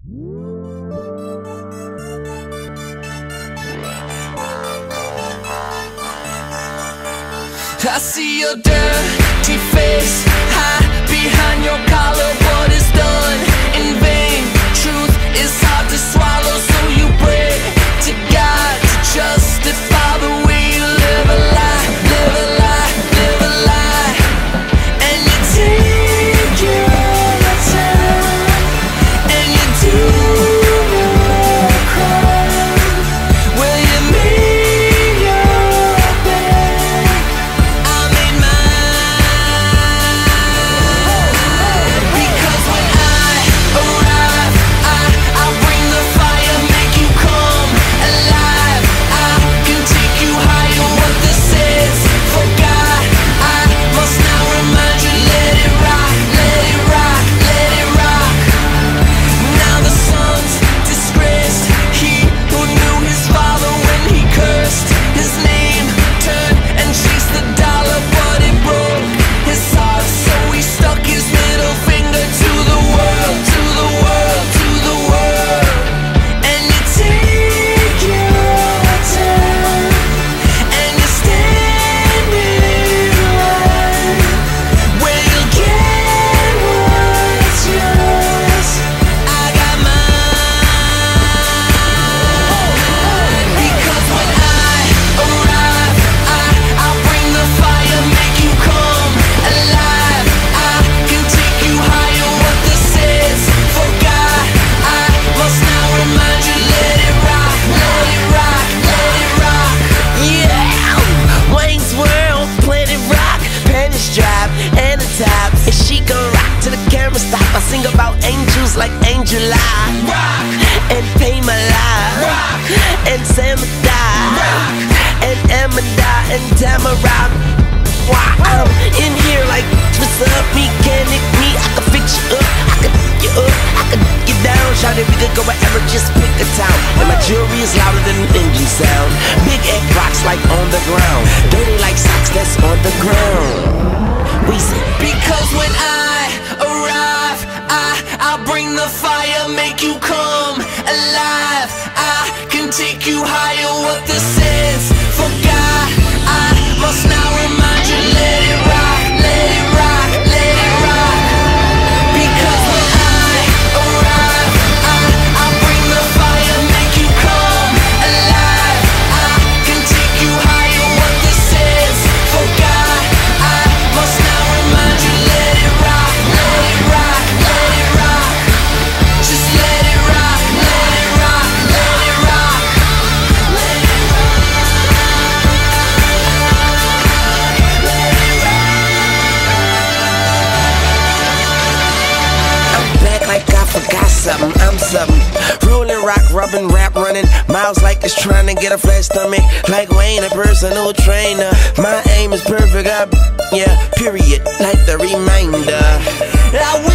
I see your dirty face, hide behind your collar. What is done in vain? Truth is hard to swallow, so you pray to God to justify the way you live a lie, live a lie, live a lie. And you take your time, and you do your crime. Will you make your bed? I made mine. Because when I arrive, I bring the fire, make you come alive. I can take you higher. What this is, for God, I must now remind you. Let it rock, let it rock, let it rock. Now the son's disgraced, he who knew his father when he cursed his name, turned and chased the dollar, but it broke his heart, so he stuck his middle finger to the world, to the world, to the world. And you take your time, and you stand in line, where you'll get what's yours. I got mine. Because when I arrive, I'll bring the fire, make you come alive. I can take you higher. What this is, for God, I must now remind you. Let it rock, let it rock, let it rock. Yeah, Wayne's World, Planet Rock, panties drop and the top, and she gon' rock till the camera stop. I sing about angels like Angel I rock, and pay my life rock, and Sam die, and Amanda and Tamara. Why I'm in here like what's up, mechanic me? I can fix you up, I can you up, I can get down. Shout it, we could go wherever, just pick a town. And my jewelry is louder than an engine sound. Big egg rocks like on the ground, dirty like socks that's on the ground. We say because when I arrive, I'll bring the fire, make you come alive. I can take you higher. What this is, for God, I must now remind you. Let it rock, let it rock, let it rock. Because when I arrive, I'll bring the fire, make you come alive. I can take you higher. What this is, for God, I must now remind you. Let it rock, let it rock, let it rock. Just let it rock, let it rock, let it rock. Let it rock, let it rock. I'm back like I forgot something, I'm something. Rolling, rock, rubbing, rap, running miles like it's trying to get a flat stomach. Like Wayne, a personal trainer. My aim is perfect, yeah, period, like the reminder. I